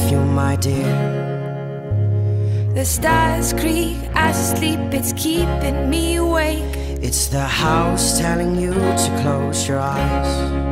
you, my dear. The stars creak as I sleep, it's keeping me awake. It's the house telling you to close your eyes.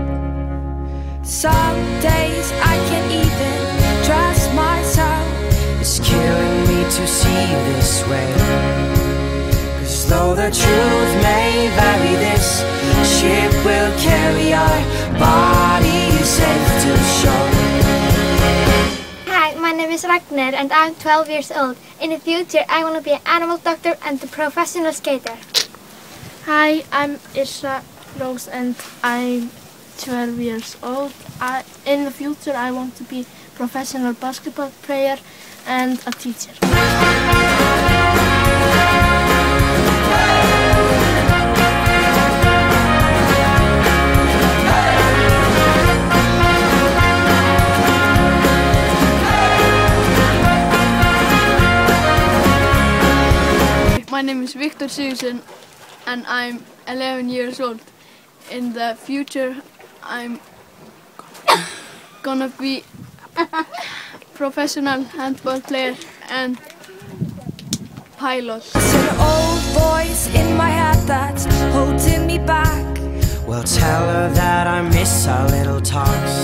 Some days I can't even trust myself. It's killing me to see you this way. 'Cause though the truth may vary, this ship will carry our bodies safe to shore. Hi, my name is Ragnar and I'm 12 years old. In the future I want to be an animal doctor and a professional skater. Hi, I'm Isra Rose and I'm 12 years old. In the future I want to be a professional basketball player and a teacher. My name is Victor Sigurdsson and I'm 11 years old. In the future I'm gonna be professional handball player and pilot. It's an old voice in my head that's holding me back. Well, tell her that I miss our little talks.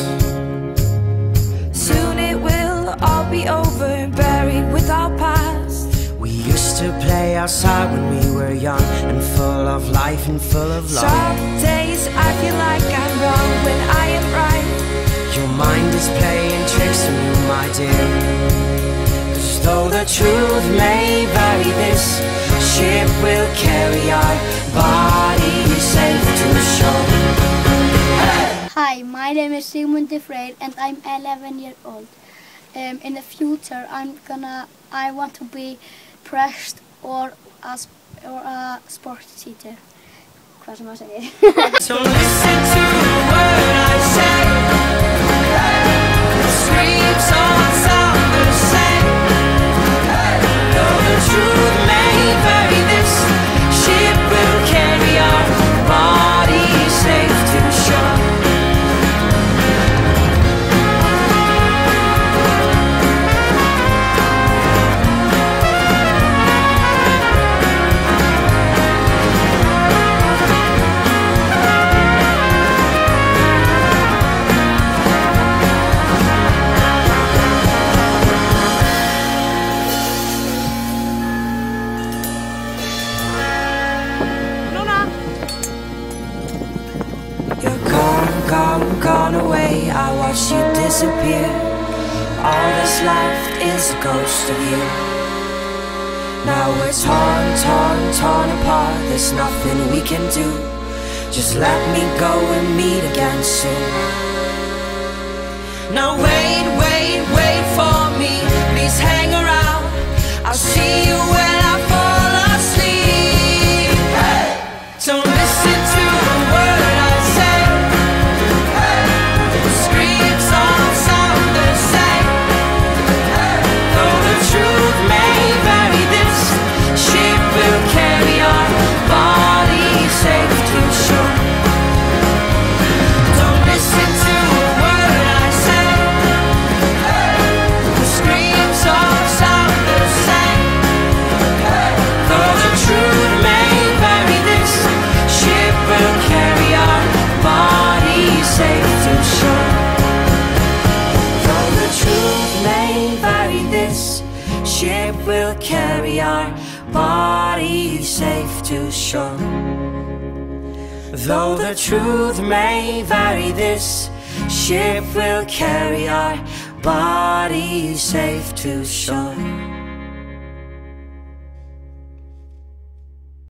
Soon it will all be over, buried with our past. We used to play outside when we were young and full of life and full of love. Some days I feel like I'm wrong when I am right. Your mind is playing tricks on you, my dear. 'Cause though the truth may vary, this ship will carry our bodies safe to shore. Hi, my name is Sigmund de Freyr and I'm 11 years old. In the future I want to be priest or a sport teacher. Hvað sem maður segir. So listen to the word I say. The screams all sound the same. Though the truth may vary, this ship will carry our bodies safe to shore. Gone away, I watched you disappear. All that's left is a ghost of you. Now we're torn apart. There's nothing we can do. Just let me go and meet again soon. Now wait for me. Please hang around. I'll see you when I fall asleep. Don't listen to the word I say. Ship will carry our bodies safe to shore. Though the truth may vary, this ship will carry our bodies safe to shore.